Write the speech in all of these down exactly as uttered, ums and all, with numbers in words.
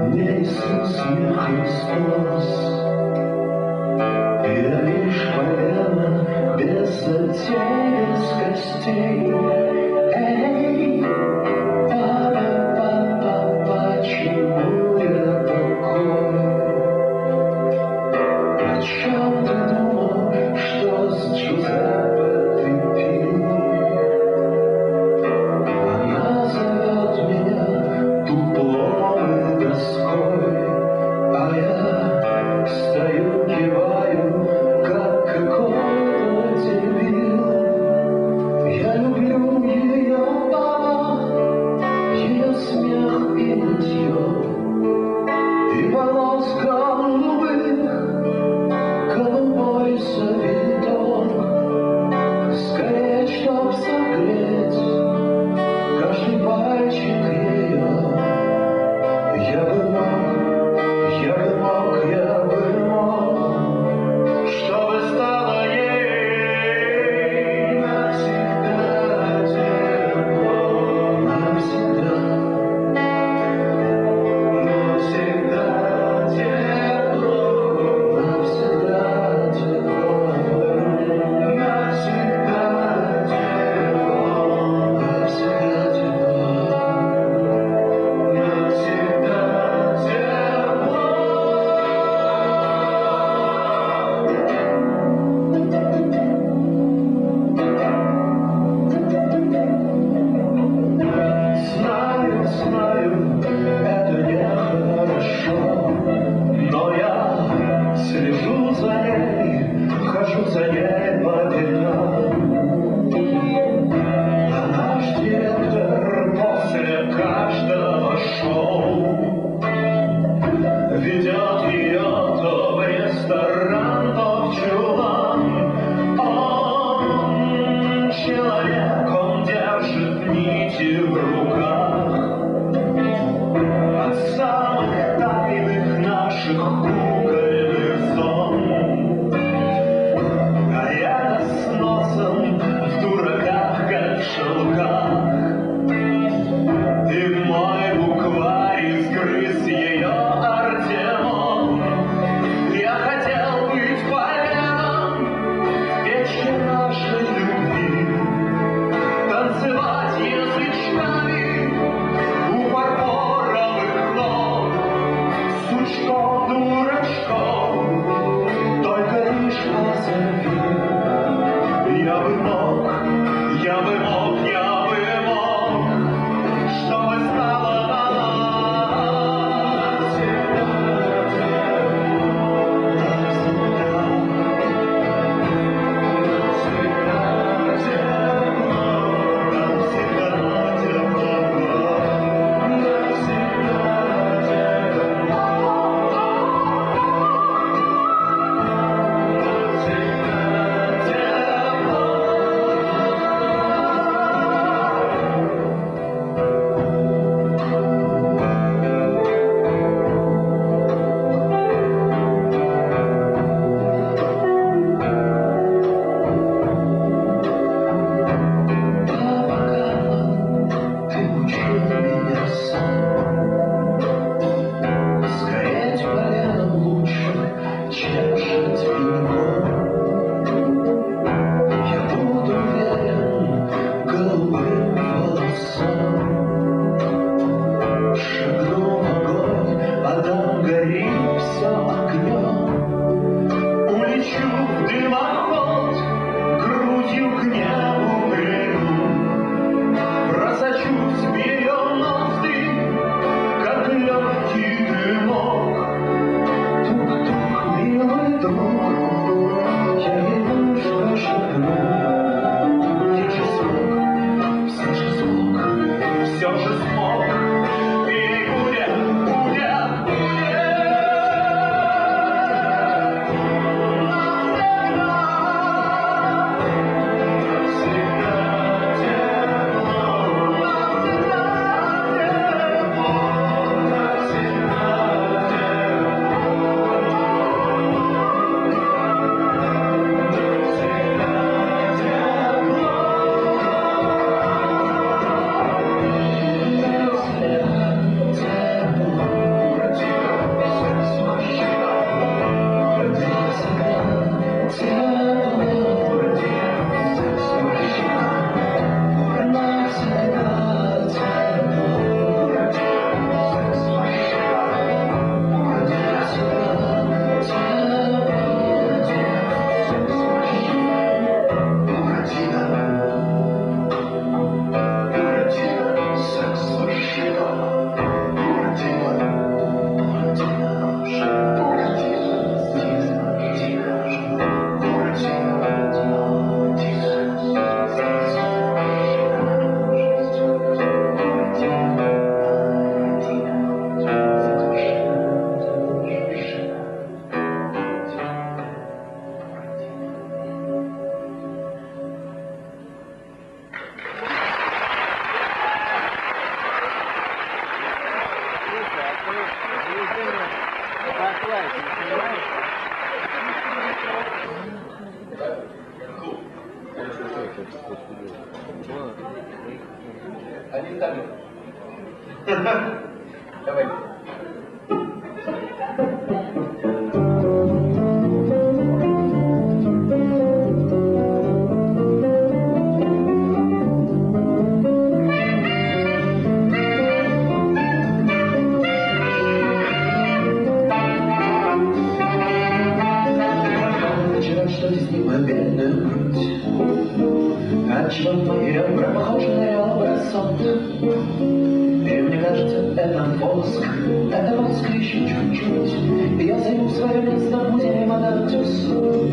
мне Иисус Христос. Я лишь полена без затей, без костей. Эй, папа, папа, почему я такой? О чем ты думал, что с Джузеппе ты пил? Она зовет меня дуплом и доской, а я стою, киваю, как какой-то дебил. Я люблю ее, папа, ее смех и нытье, и волос голубых, голубой завиток. Скорее, чтоб согреть каждый пальчик ее. Я бы мог, я бы мог, я бы мог, чтобы стало ей навсегда тепло, навсегда, навсегда тепло. винтомет. Давай. Отчего мои ребра похожи на ребра сон? И мне кажется, это воск, это воск еще чуть-чуть, и я займу свое место в музее мадам Тюссо.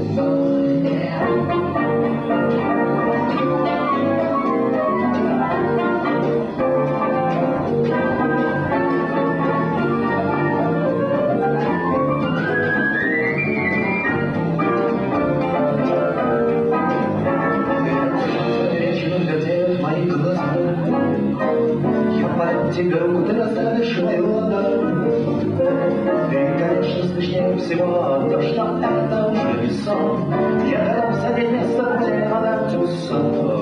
Тебе руку ты раздавишь мою ладонь. И, конечно, смешнее всего то, что это уже не сон. Я готов занять место в музее мадам Тюссо.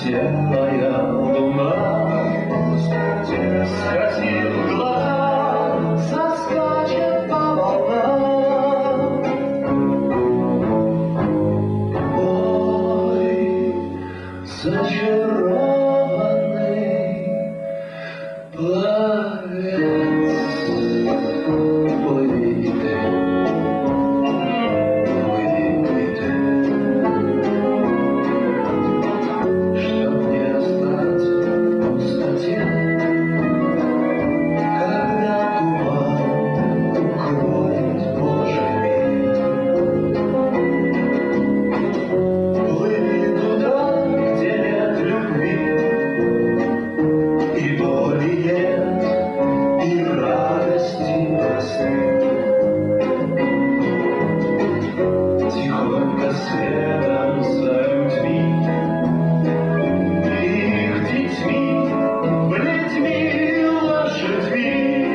Белая луна скосив глаза, соскачет по волнам. Ой, зачарованный пловец, плыви и ты, плыви и ты, чтоб не остаться в пустоте, когда туман укроет Божий мир. Плыви туда, где нет любви, и боли нет, и радости простых. Тихонько следом за людьми, их детьми, плетьми, лошадьми.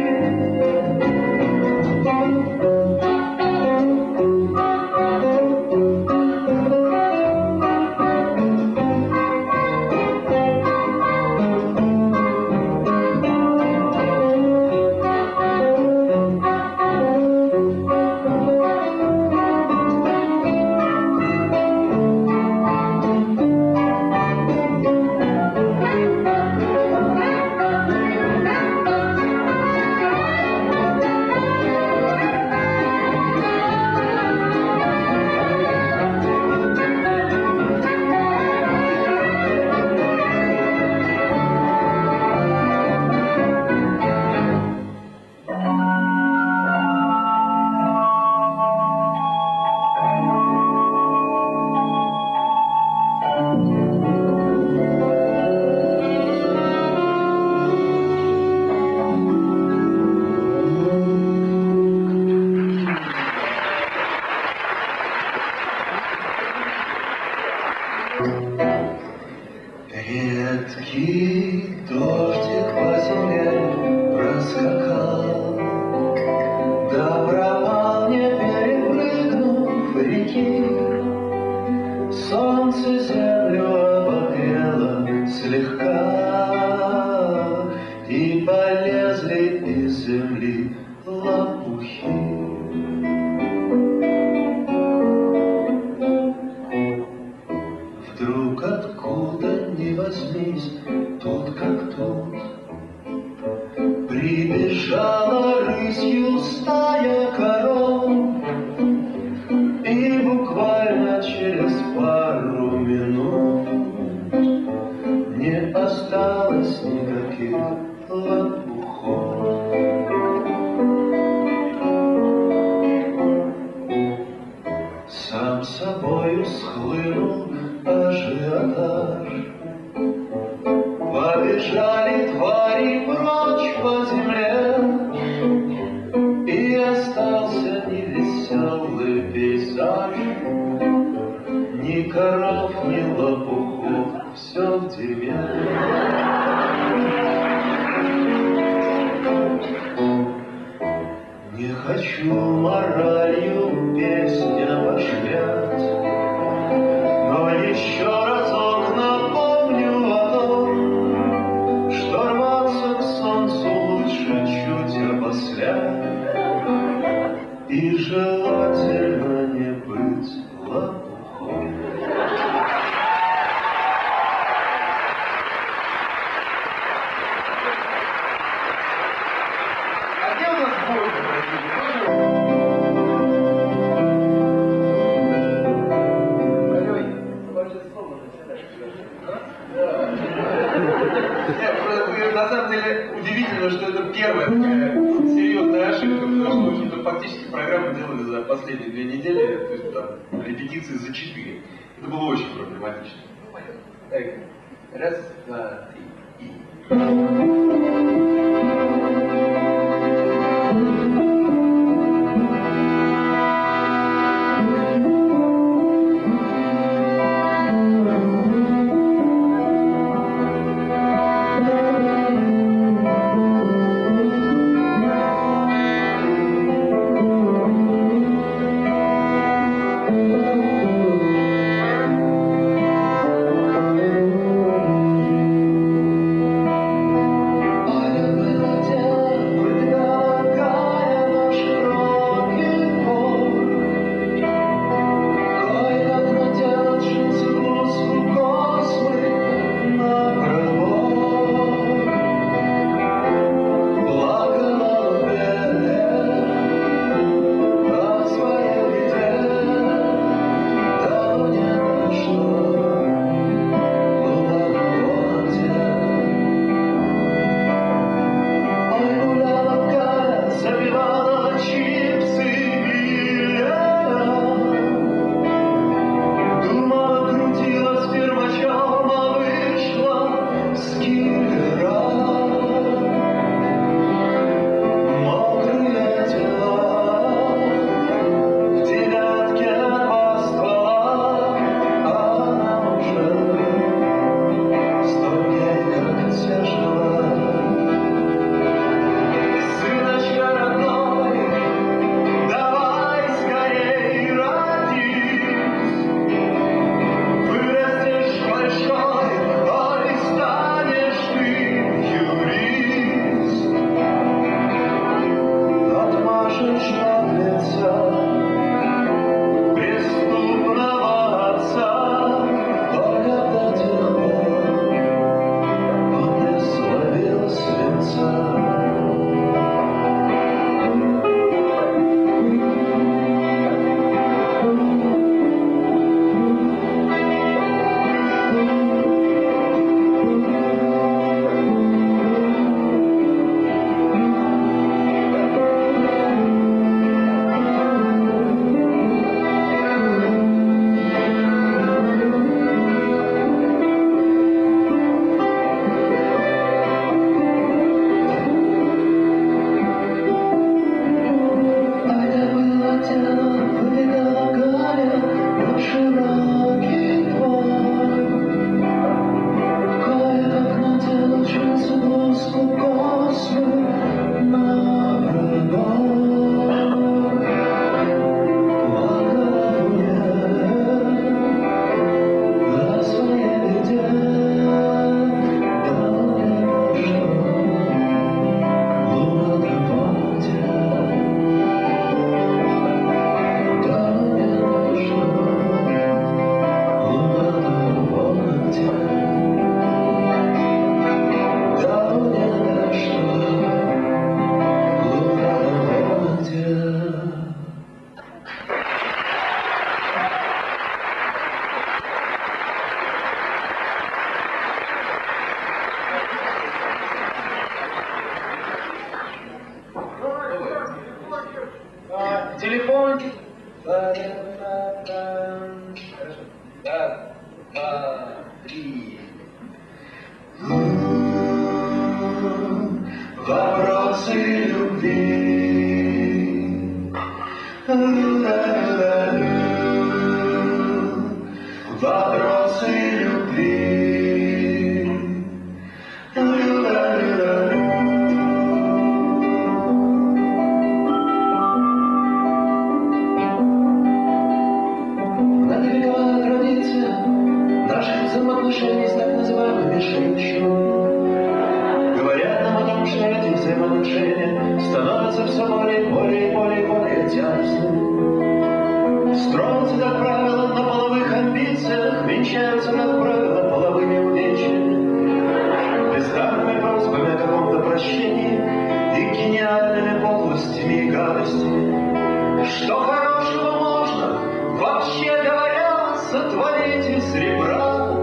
Редкий дождик по земле проскакал, да пропал, не перепрыгнув реки. Солнце землю обогрело слегка, и полезли из земли лопухи. Вдруг откуда ни возьмись, тут как тут, прибежала рысью стая коров, и буквально через пару минут не осталось никаких лопухов. Сам собою схлынул ажиотаж, побежали твари прочь по земле, и остался невеселый пейзаж. Ни коров, ни лопухов, все в деревне. Не хочу моралью песнь обожглять, но еще разок напомню о том, что рваться к солнцу лучше чуть опосля, и желательно не быть лопухом. А где у нас будет? На самом деле удивительно, что это первая такая серьезная ошибка, потому что, в общем-то, фактически программу делали за последние две недели, то есть там репетиции за четыре. Это было очень проблематично. Так, раз, два, три, и... Вопросы любви. Вопросы любви. Надвигала традиция наших взаимоотношений с так называемыми женщинами. Говорят нам о том, что эти взаимоотношения становятся все более, более, более, более тяжелыми. Строятся, как правило, на половых амбициях, венчаются, как правило, половыми увечьями, бездарными просьбами о каком-то прощении и гениальными подлостями и гадостями. Что хорошего можно, вообще говоря, сотворить из ребра?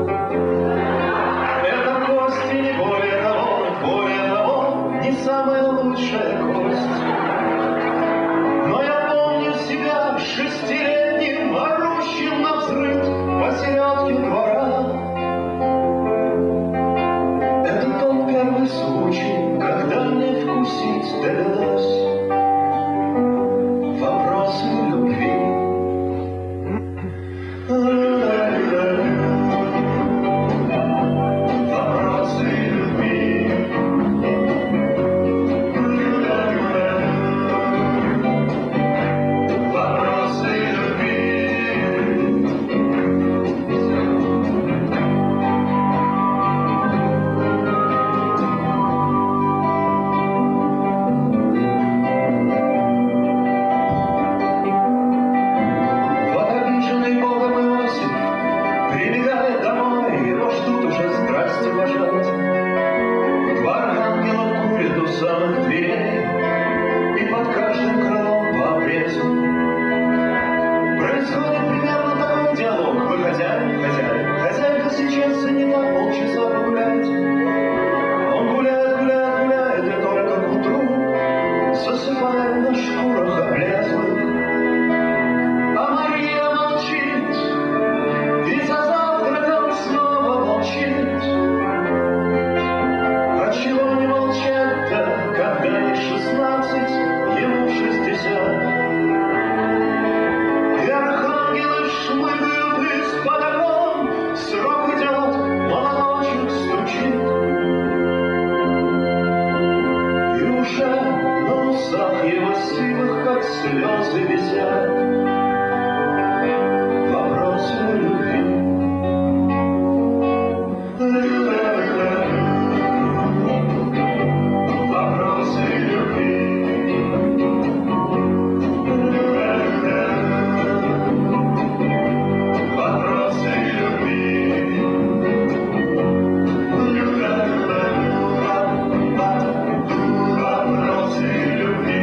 Это кости, не более того, более того, не самая лучшая кость. Но я помню себя шестилетним, орущим навзрыд посередке двора. Это тот первый случай, когда мне вкусить довелось вопросы любви. Вопросы любви. Вопросы любви. Вот обиженный Богом Иосиф прибегает домой, его ждут уже здрасте пожалуйста. Два архангела курят у самых дверей и под каждым крылом по обрезу. Происходит примерно такой диалог: вы хозяин, хозяин, хозяйка сейчас занята полчаса погулять. Он гуляет, гуляет, гуляет, и только к утру засыпает на шкурах облезлых. А Мария молчит, и за завтраком снова молчит. А чего не молчать-то, когда ей шестнадцать, ему шестьдесят? И архангелы шмыгают из-под окон, срок идет, молоточек стучит. И уже на усах его сивых, как слезы, висят вопросы любви. Вопросы любви. Вопросы любви. Вопросы любви.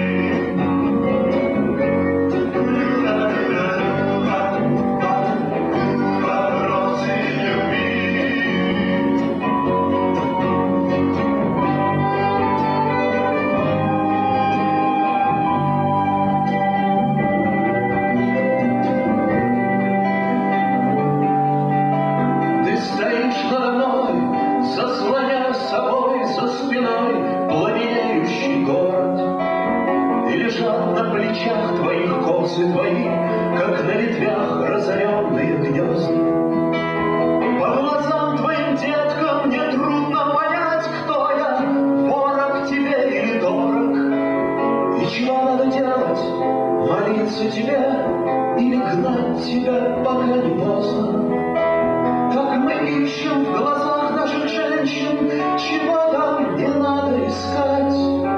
косы твои, как на ветвях разоренные гнезда. По глазам твоим, деткам, мне трудно понять, кто я, ворог тебе или дорог. И чего надо делать? Молиться тебе или гнать тебя, пока не поздно? Как мы ищем в глазах наших женщин, чего там не надо искать?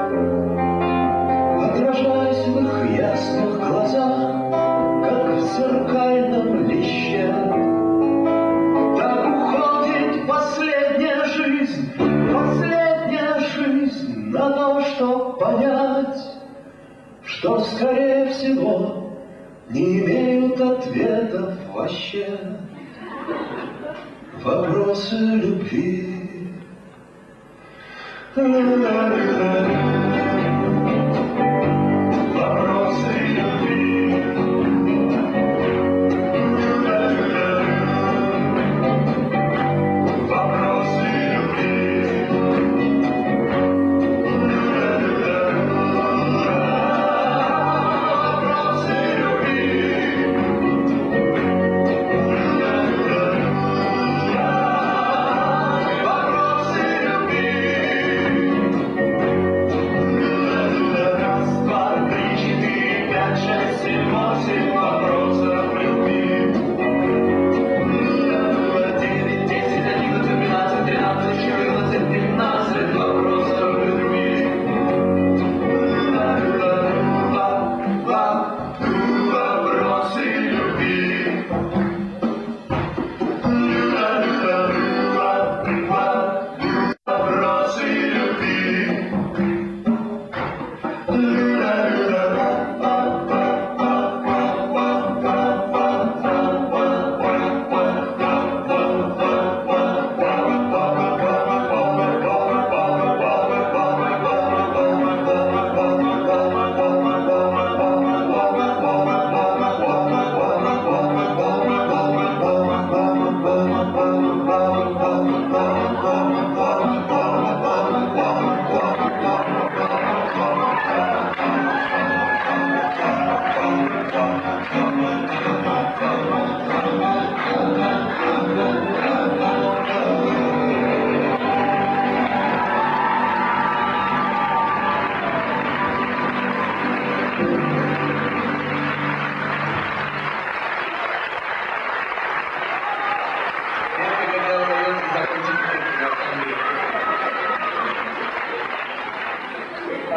Отражаясь в их ясных глазах, как в зеркальном лище, так уходит последняя жизнь, последняя жизнь на то, чтоб понять, что, скорее всего, не имеют ответов вообще вопросы любви. Вопросы любви. Вопросы любви.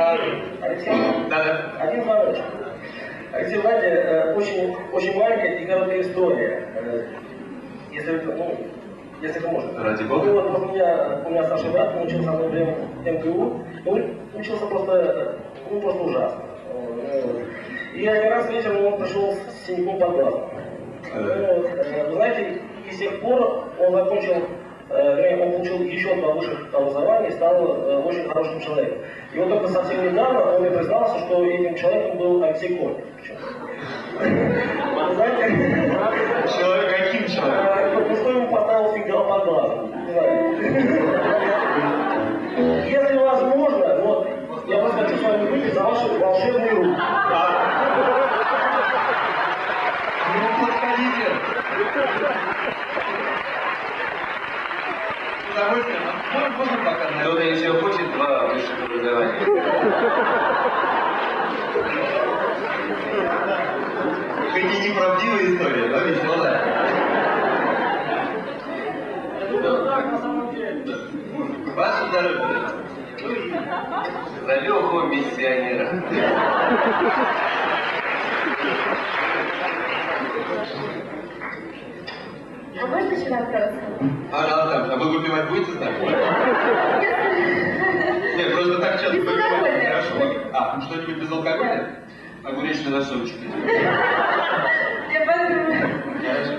Алексей? Да, да. Один звоночек. Алексей, знаете, очень, очень маленькая и короткая история. Если это, ну, если это можно. Ради бога. Ну, вот, вот у, меня, у меня старший брат, он учился одно время в эм ка у, он учился просто, ну, просто ужасно. И один раз вечером он пришел с синяком под глазом. Ну, вы знаете, и с тех пор он закончил, он получил еще два высших образования и стал очень хорошим человеком. И вот только совсем недавно он мне признался, что этим человеком был Алексей Корнев. Вы знаете? Человек, каким человеком? Ну что ему поставил сигнал под глазом? Если возможно, вот, я просто хочу с вами выпить за ваши волшебные руки. Ну, подходите. С удовольствием. Можно, можно пока? Кто-то еще хочет два высших образования. Хоть и неправдивая история, но веселая. Так, на самом деле. Ваше здоровье. За Леху миссионера. А можно еще раз рассказать? А, а вы выпивать будете с нами? Нет, просто так часто выпивать хорошо. А, что-нибудь без алкоголя? Огуречный носочек. Я подумаю. Хорошо.